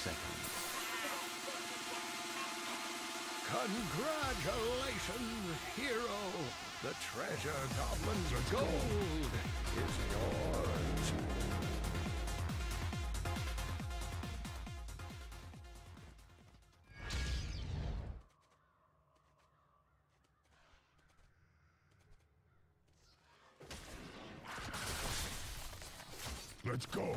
seconds. Congratulations, hero! The treasure goblin's gold is yours. Let's go!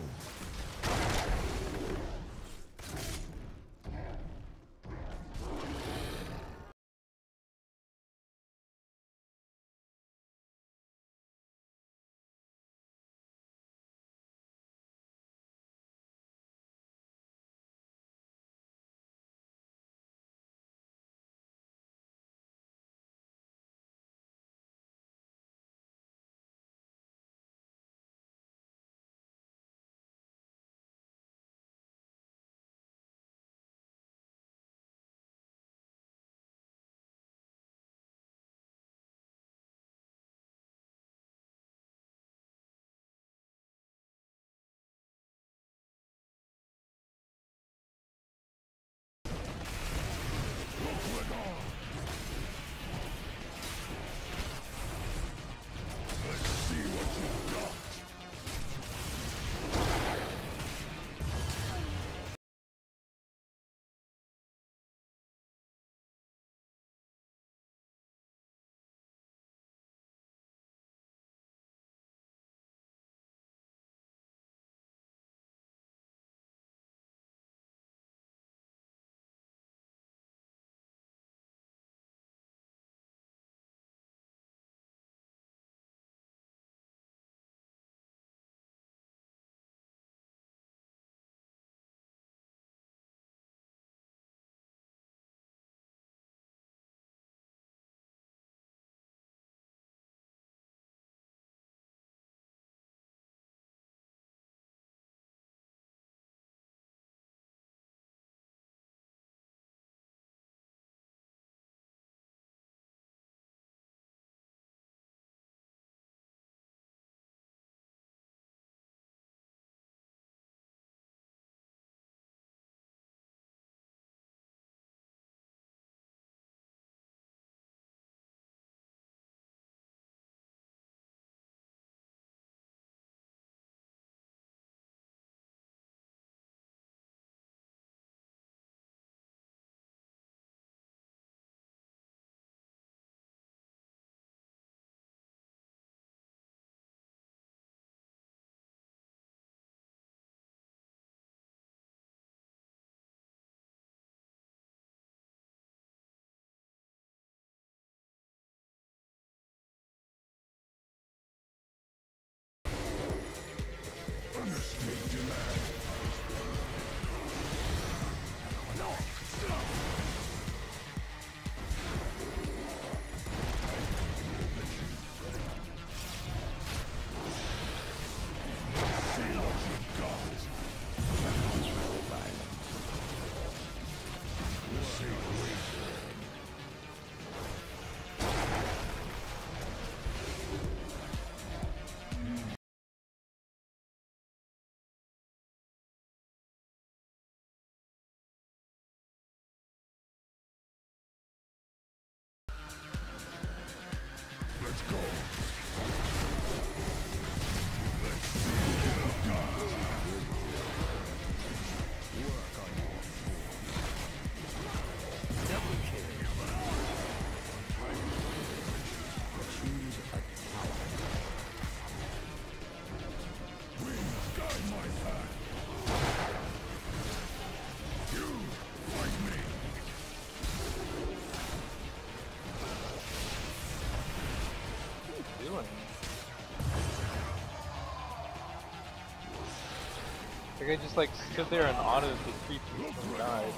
Like I just like stood there and auto defeat and died.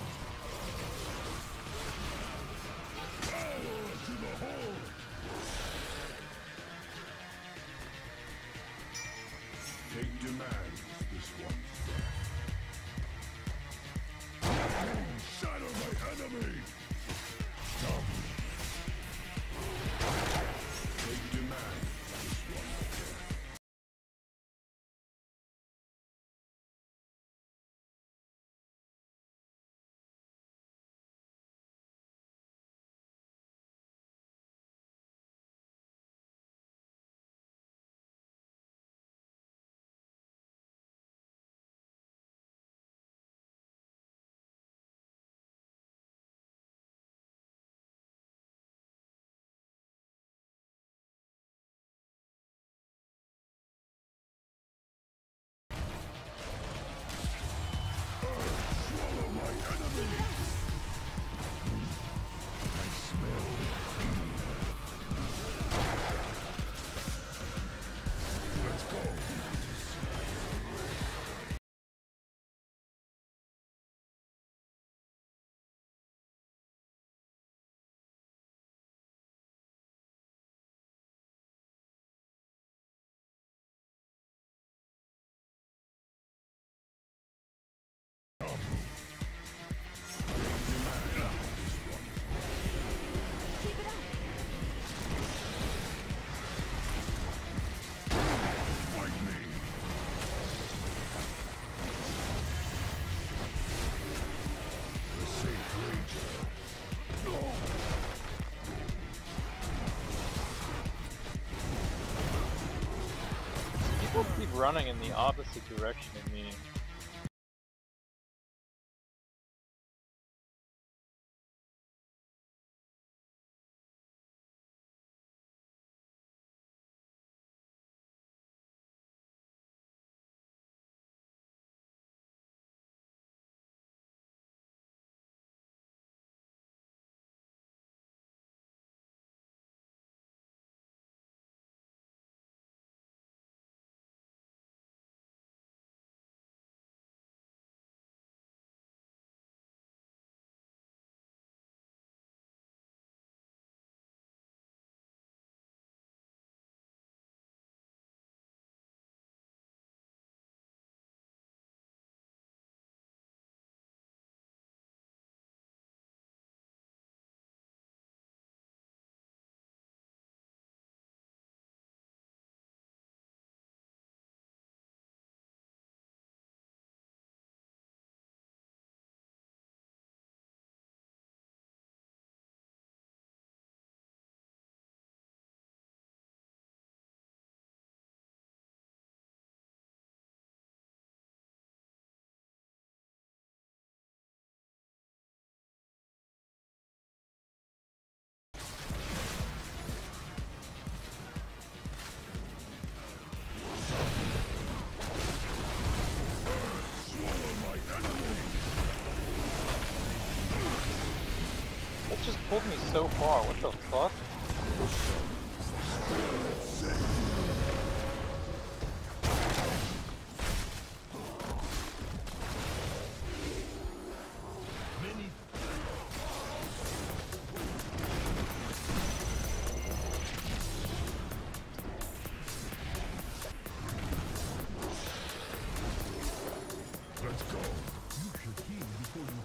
Take demands this one. Shatter my enemy! Take demands. running in the opposite direction of me. That just pulled me so far, what the fuck? Let's go. You should heal before you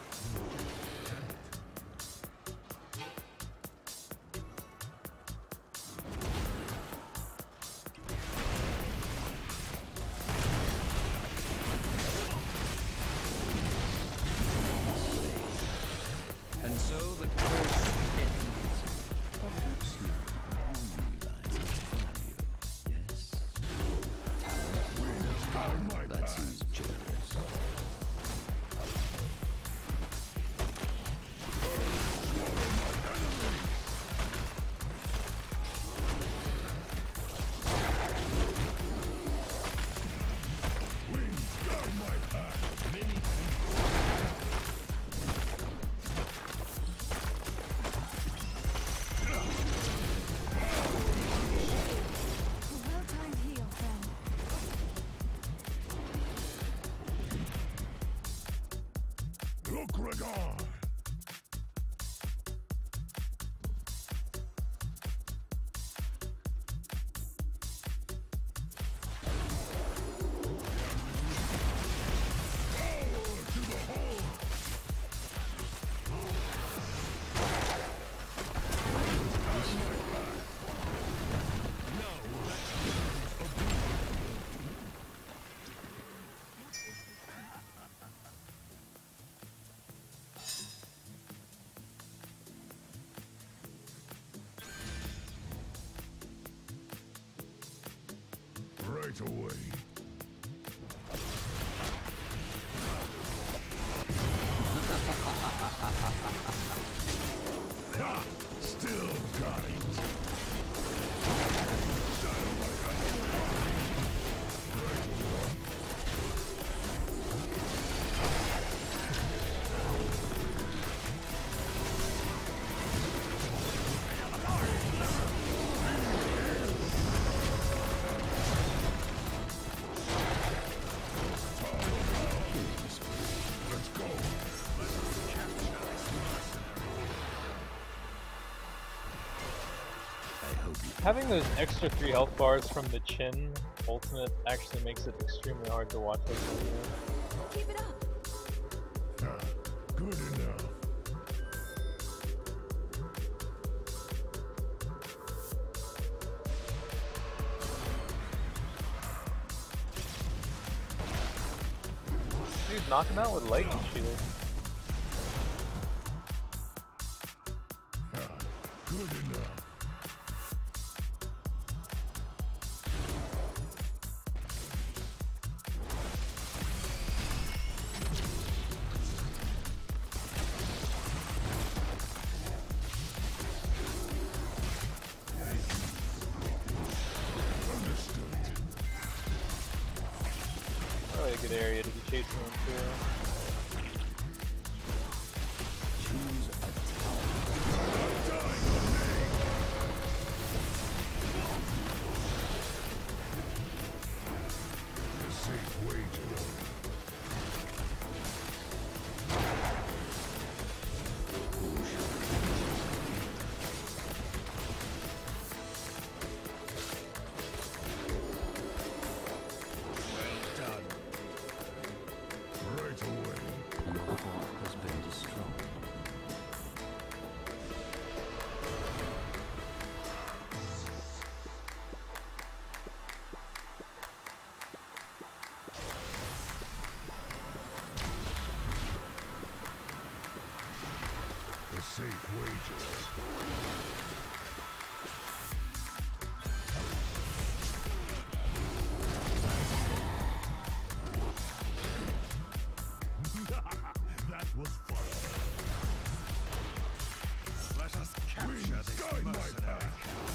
And so the curse ends. Perhaps you now realize its value. Yes. That seems generous. Well-timed heal, friend. look, Ragar. Right away. Ha! Still got it. Let's go. I hope you Having those extra 3 health bars from the Chin ultimate actually makes it extremely hard to watch those videos. Keep it up. Ha, good enough. Dude, knock him out with lightning shield. Ha, good enough. good area to be chasing him through. Choose a tower. A safe way to go. Well done. Right away. Your fort has been destroyed. A safe wager. That was fun. Let us capture this mercenary.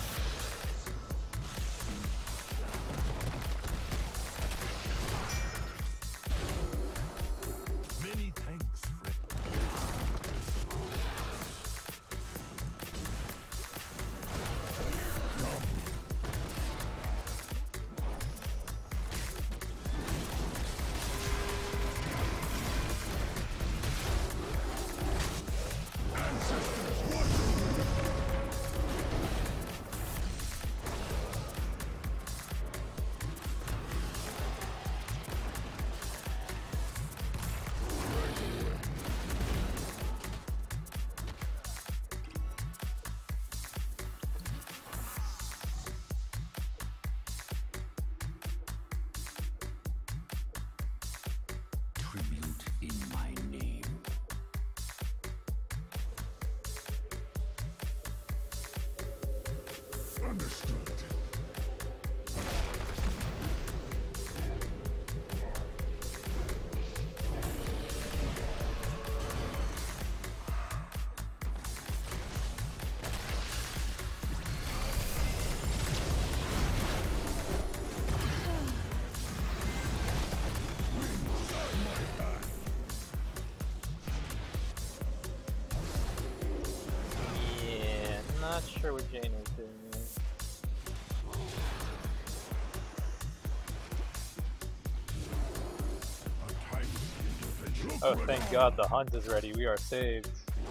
Many thanks, friend. Tribute in my name. Understood. Yeah, not sure what Jane is doing here. A tight intervention. Oh, thank God the hunt is ready. We are saved.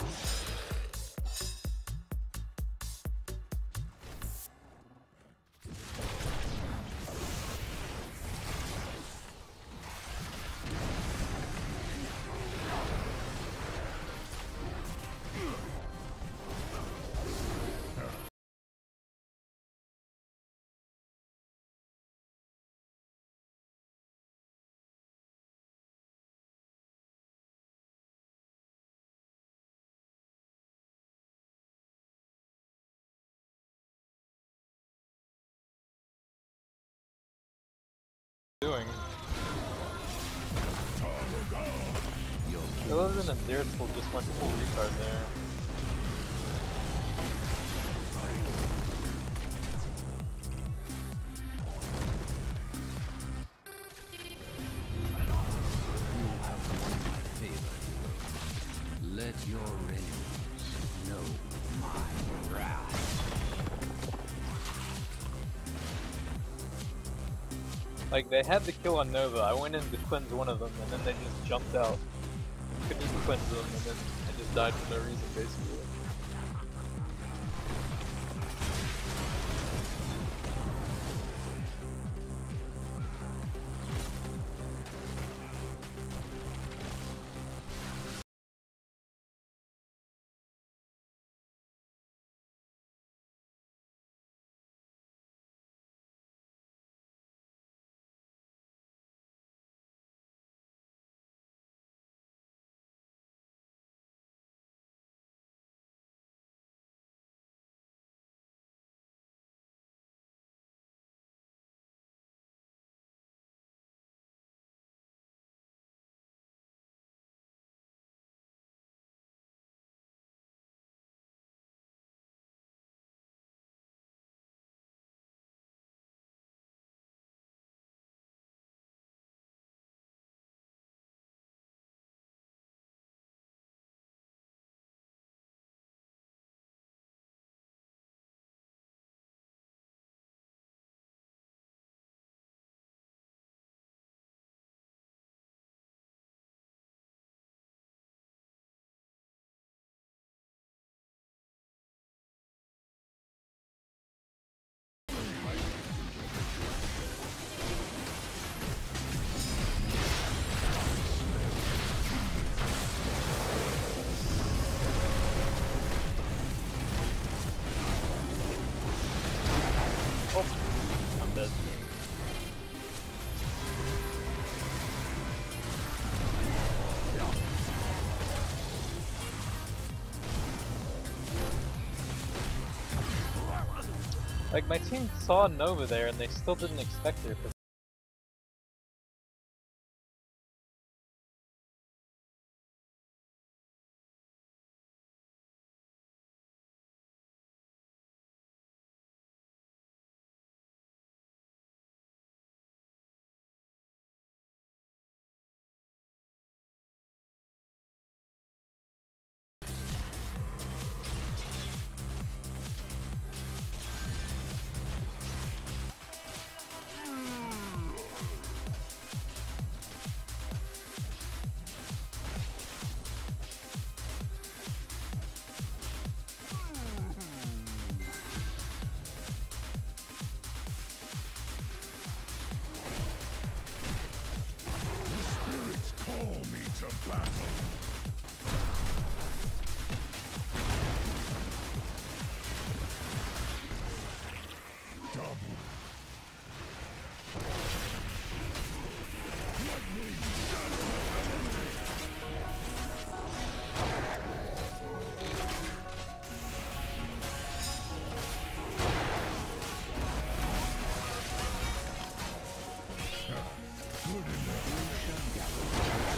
Doing. Other than Aziraphale just went full retard there. You have won my favor. Let your enemies know my wrath. Like, they had the kill on Nova, I went in to cleanse one of them, and then they just jumped out. Couldn't even cleanse them, and then I just died for no reason, basically. Like, my team saw Nova there and they still didn't expect her. Spirits call me to battle. Double. Lightning good enough.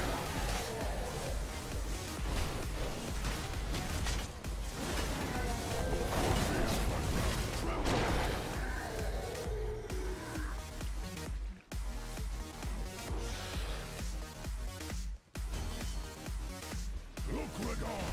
Look, Radar.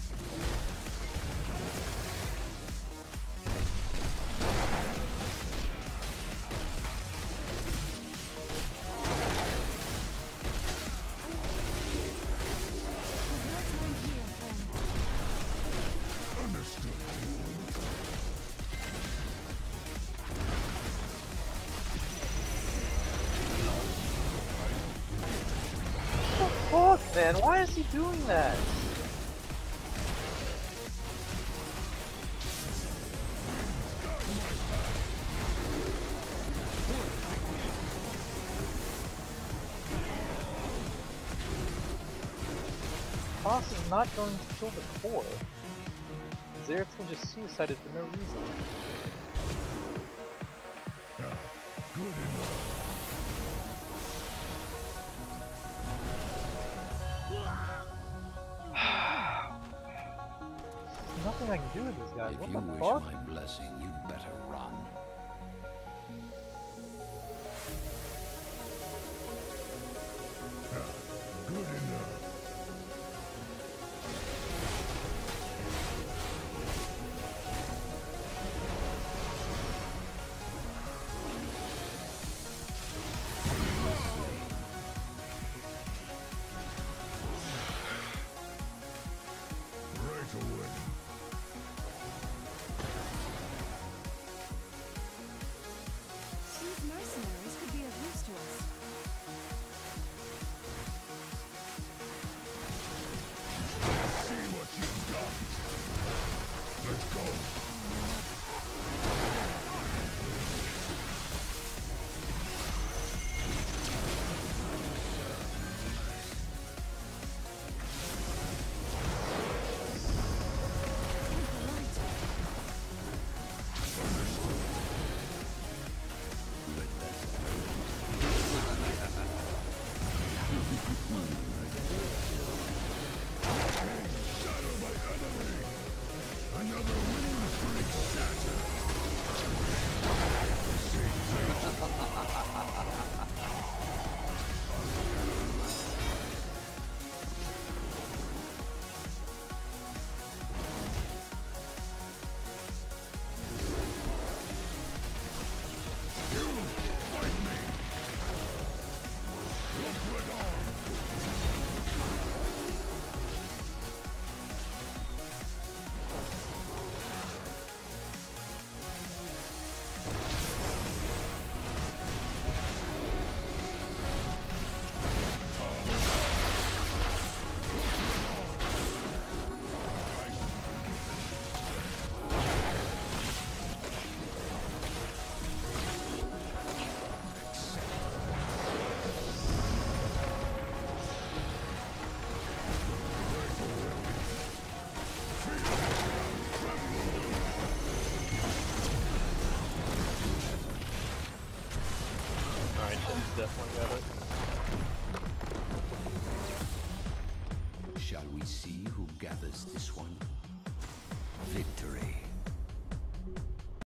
Well timed heal, friend. Understood. Fuck, man, why is he doing that? Boss is not going to kill the core. Zeratul just suicided for no reason. Good enough. There's nothing I can do with these guys. If What you the wish fuck? my blessing, you'd better run. Good enough. Right away. These mercenaries could be of use to us. See what you've got. Let's go. Shadow my enemy. Another winning streak shattered. You fight me. Look, Radar. It's definitely got it. Shall we see who gathers this one? Victory.